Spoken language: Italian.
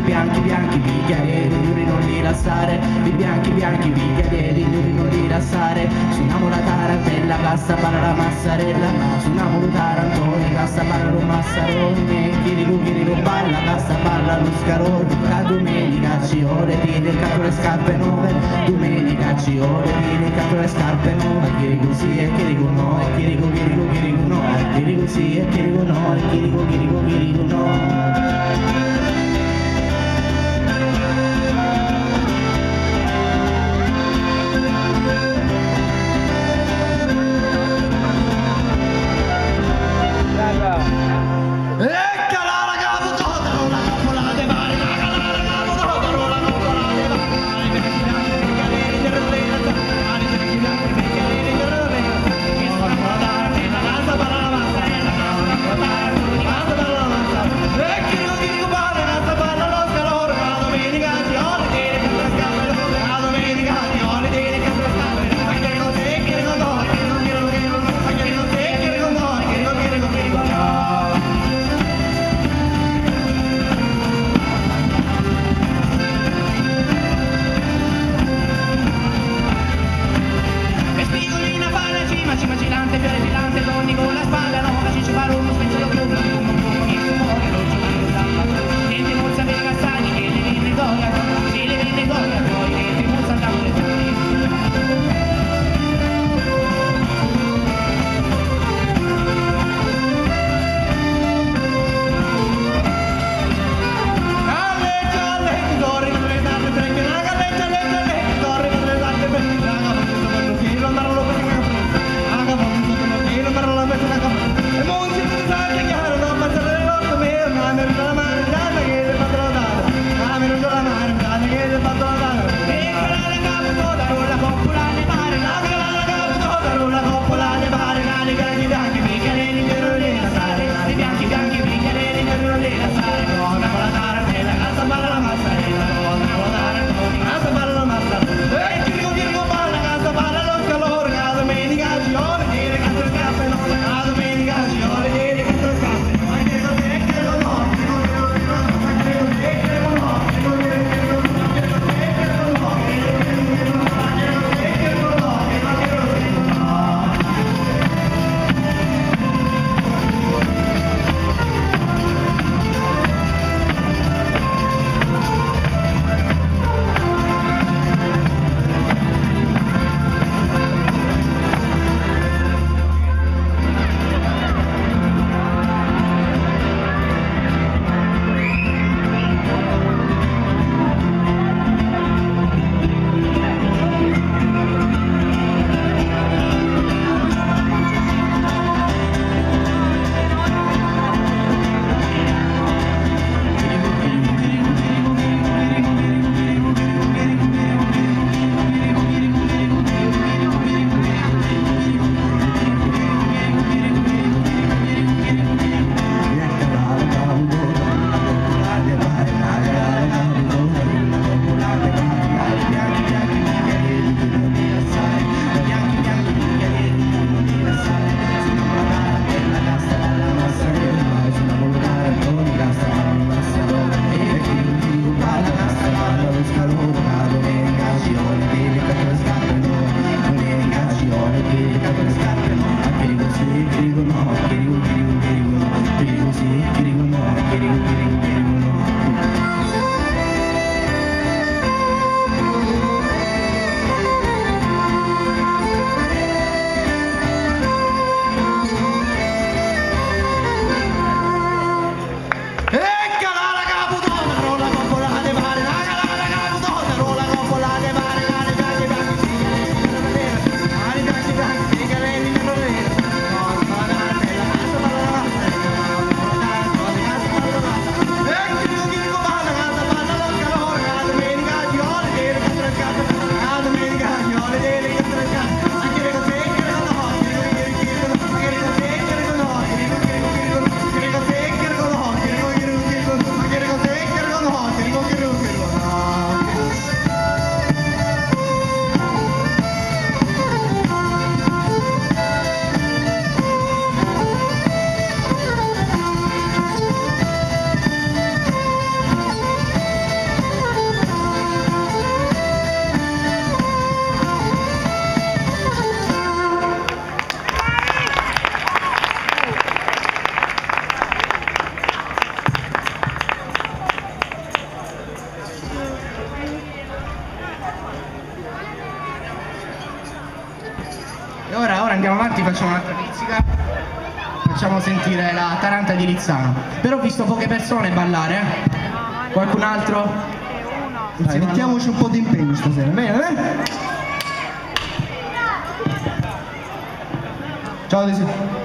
bianchi bianchi bicchieri, non rilassare, i bianchi bianchi bicchieri, non rilassare. Suoniamo la tarantella, cassa parla la massarella, suoniamo lo tarantone, cassa parla lo massarone, chirico balla, cassa parla lo scarone. La domenica ci ore, tira il capo le scarpe nuove, domenica ci ore, tira il capo le scarpe nuove, chirico sì e chirico no, e chirico no, chirico sì e chirico no, e chirico no. Chirico andiamo avanti, facciamo un'altra pizzica. Facciamo sentire la Taranta di Lizzano. Però ho visto poche persone ballare, Qualcun altro? Dai, mettiamoci un po' di impegno stasera, bene? Ciao Desi.